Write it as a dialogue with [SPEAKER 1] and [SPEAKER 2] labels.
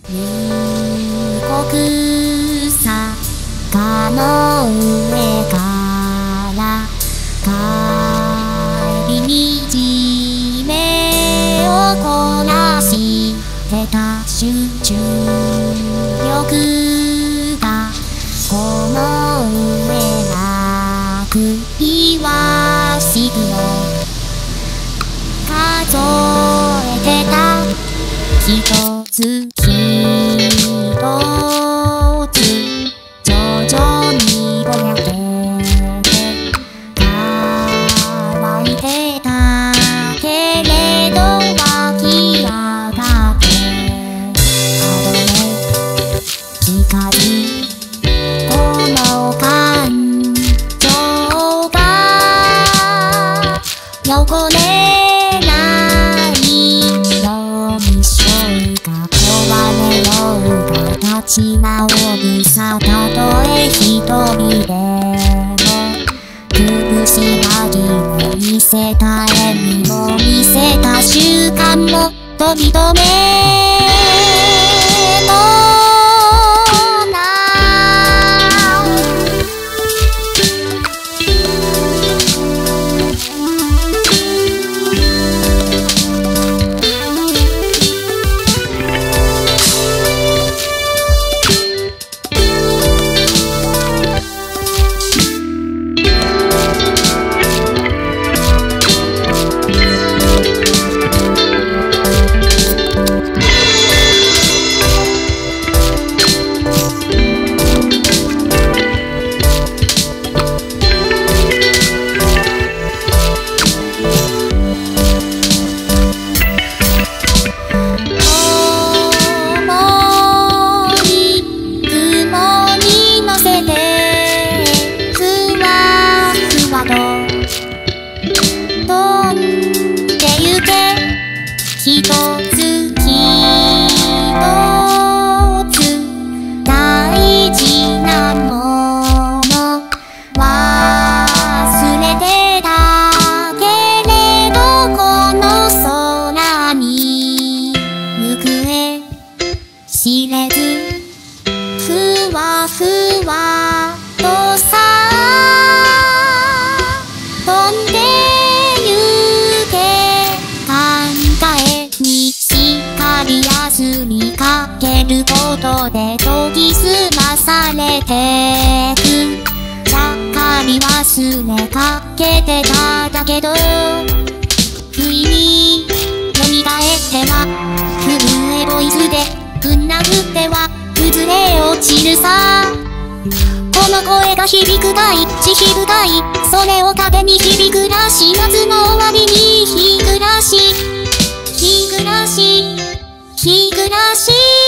[SPEAKER 1] 国坂の上から帰り道目をこなしてた集中力がこの上なくイワシを数えてた一つ一つ徐々にぼやけて乾いてたけれど湧き上がって角へ近づこの感情が横ねないようにしょうか壊れようが立ち直るさたとえ一人でも苦し紛れ見せた笑みも見せた習慣もと認めも一つ一つ大事なもの忘れてたけれどこの空に行方知れずふわふわとさ飛んでにかけることで研ぎ澄まされてくちゃっかり忘れかけてただけど不意に蘇っては震えボイスでぶん殴っては崩れ落ちるさこの声が響くかい血響かいそれを盾に響くらし夏の終わりに日暮らし日暮らし日暮らし